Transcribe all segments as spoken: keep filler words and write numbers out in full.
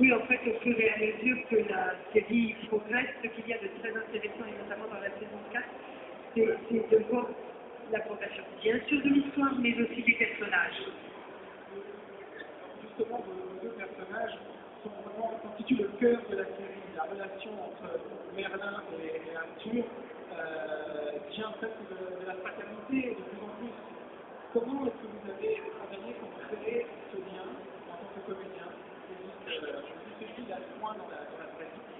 Oui, en fait, au fur et à mesure que la série progresse, ce qu'il y a de très intéressant, et notamment dans la saison quatre, c'est de voir la progression, bien sûr de l'histoire, mais aussi des personnages. Justement, vos deux personnages sont vraiment, constituent le cœur de la série. La relation entre Merlin et, et Arthur euh, vient presque de, de la fraternité de plus en plus. Comment est-ce que vous avez travaillé pour créer ce lien en tant que comédien? C'est juste, euh, juste celui à ce point dans la, dans la vraie vie.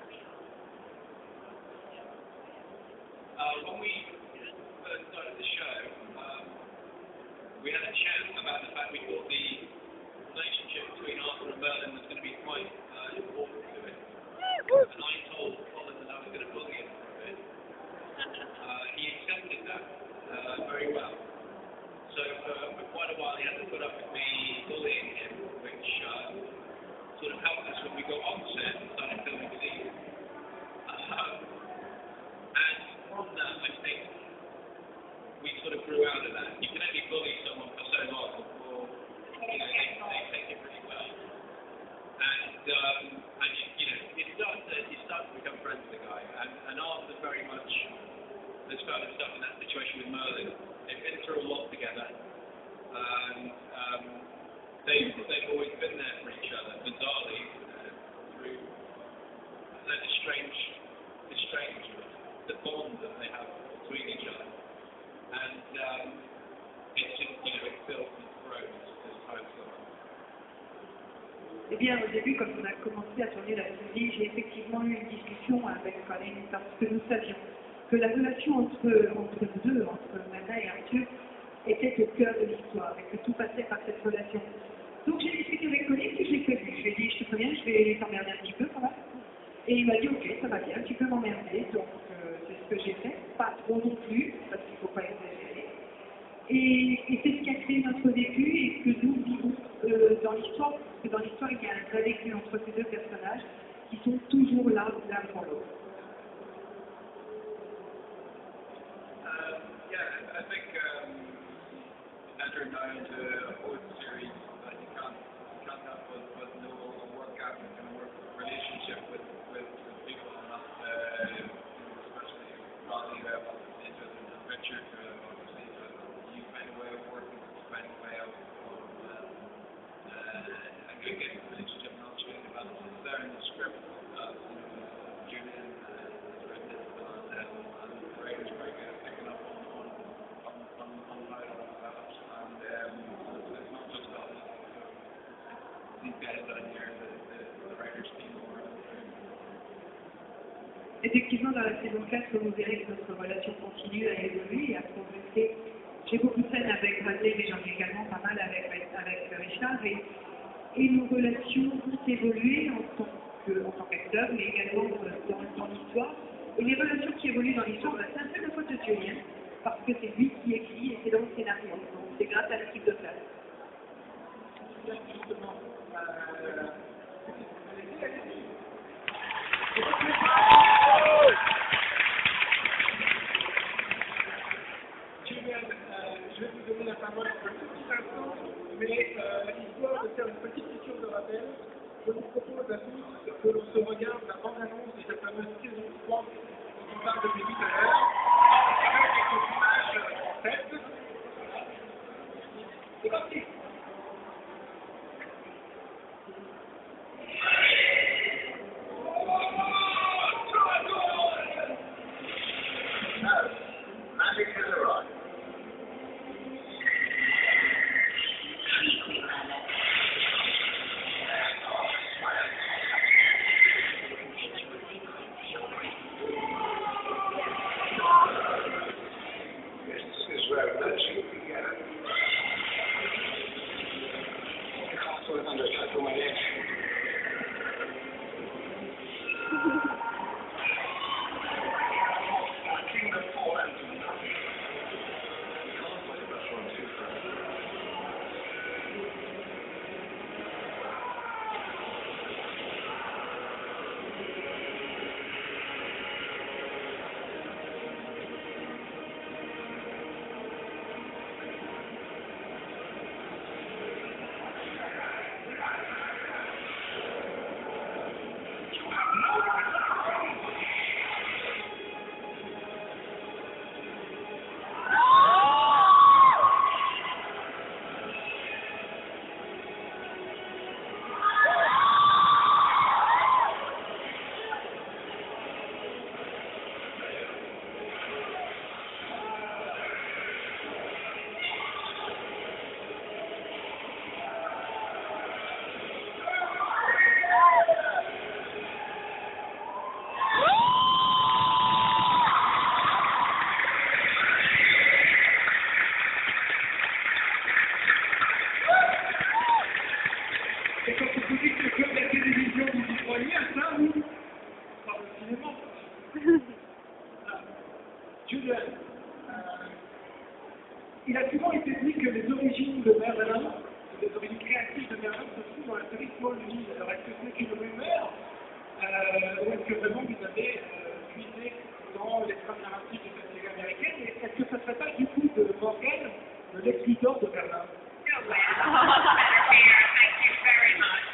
Uh, when we first started the show, um, we had a chat about the fact we thought the relationship between Arthur and Merlin was going to be quite uh, important to it. And I told Colin that I was going to bully him for a bit. Uh, he accepted that uh, very well. So for, for quite a while he had to put up with me bullying him, which uh, sort of helped us when we got on set and started filming scenes. Um, and from that, I think we sort of grew out of that. You can only bully someone for so long before you know they, they take it really well. And um, and you, you know you start to you start to become friends with the guy. And, and Arthur very much has found himself in that situation with Merlin. They've been through a lot together. And um, they've they've always been there for each other. Bizarrely, uh, through uh, the strange the strange the bond that they have between each other. And um, it's just, you know, it builds and grows as time goes on. Eh bien, au début, quand on a commencé à tourner la série, j'ai effectivement eu une discussion avec Colin parce que nous savions que la relation entre, entre nous deux, entre Merlin et Arthur, était au cœur de l'histoire et que tout passait par cette relation. Donc j'ai discuté avec Colin et je l'ai prévu. Je lui ai dit, je te préviens, je vais t'emmerder un petit peu quand même. Et il m'a dit, ok, ça va bien, tu peux m'emmerder. Donc euh, c'est ce que j'ai fait, pas trop non plus, parce qu'il ne faut pas exagérer. Et, et c'est ce qui a créé notre vécu et que nous vivons euh, dans l'histoire, parce que dans l'histoire, il y a un vrai vécu entre ces deux personnages qui sont toujours là, l'un pour l'autre. Um, yeah, I think um, entering now into a fourth series, uh, you can't you can't help but, but know a work ethic and a work relationship with with, with people, and that, uh, especially probably uh, into the Richard, uh, obviously, uh, you find a way of working, you find a way of, of uh, uh, a good getting relationship, and also developed. It's there in the script. Uh, you know, Julian uh, has written it, and, uh, and the writer's very good at picking up on on on, on, on how it all develops, and um, it's, it's not just us. These guys down here, the, the, the writers team over. Effectivement, dans la saison quatre, vous verrez que notre relation continue à évoluer et à progresser. J'ai beaucoup de scènes avec Bradley, mais j'en ai également pas mal avec, avec Richard. Et, et nos relations ont évolué en tant que, en tant qu'acteur, mais également dans, dans l'histoire. Et les relations qui évoluent dans l'histoire, bah, c'est un peu la faute de Julien, parce que c'est lui qui écrit et c'est dans le scénario. Donc c'est grâce à l'équipe de place. Justement, euh, Julien, euh, je vais vous donner la parole pour un tout petit instant, mais euh, histoire de faire une petite piqûre de rappel, je vous propose à tous que l'on se regarde la bande-annonce de cette fameuse saison trois dont on parle depuis tout à l'heure, avec quelques images en tête. C'est parti! Magic has arrived. This is where magic began. The castle is under attack from my head. est-ce que c'est une rumeur euh, ou est-ce que vraiment vous avez euh, puisé dans les trames narratives de cette série américaine? Et est-ce que ça ne serait pas du coup de Morgan, le Lex Luthor de Berlin? No way. Thank you very much.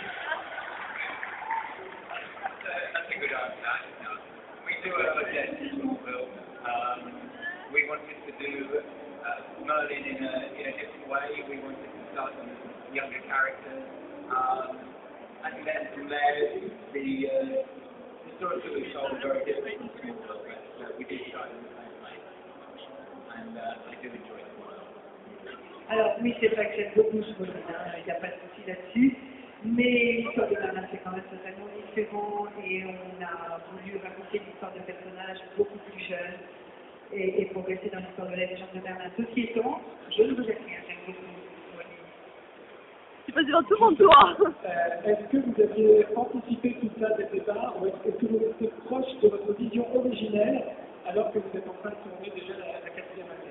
That's a, that's a good answer. No. We do a Death to Smallville. Um, we wanted to do uh, Merlin in a, in a different way. We wanted to start on younger characters. Um, and then from there, the, uh, the stories that we told are very different from Smallville, but uh, we did start in the same way. And uh, I do enjoy it. Alors oui, c'est vrai que j'aime beaucoup ce volume, il n'y a pas de souci là-dessus, mais l'histoire de Berlin c'est quand même totalement différent et on a voulu raconter l'histoire de personnages beaucoup plus jeunes et, et progresser dans l'histoire de la légende de Berlin. Ceci étant, je ne regrette rien, j'aime beaucoup ce volume. Tu passes devant tout mon toit. Euh, est-ce que vous aviez anticipé tout ça dès le départ ou est-ce que vous êtes proche de votre vision originelle alors que vous êtes en train de tourner déjà la, la quatrième année?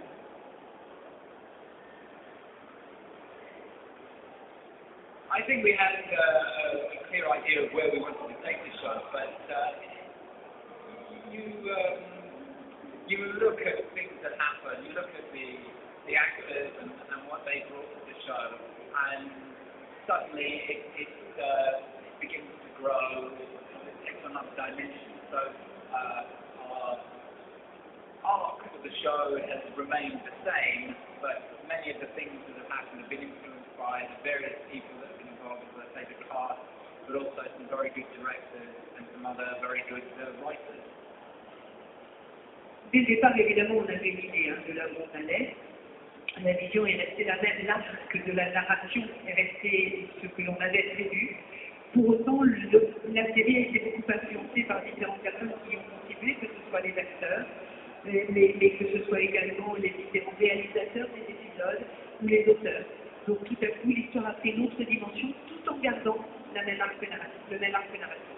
I think we had uh, a clear idea of where we wanted to take the show, but uh, you um, you look at things that happen, you look at the the actors and, and what they brought to the show, and suddenly it, it uh, begins to grow, it takes on another dimension. So uh, our arc of the show has remained the same, but many of the things that have happened have been influenced by the various people that have been involved, let's say the cast, but also some very good directors and some other very good uh, writers. Dès le départ, évidemment, on avait une idée hein, de là où on allait. La vision est restée la même, l'arc de la narration est resté ce que l'on avait prévu. Pour autant, le, la série a été beaucoup influencée par différentes personnes qui ont contribué, que ce soit les acteurs, mais, mais, mais que ce soit également les différents réalisateurs des épisodes ou les auteurs. Donc tout à coup, l'histoire a pris une autre dimension tout en gardant la même arc narratif, le même arc narratif.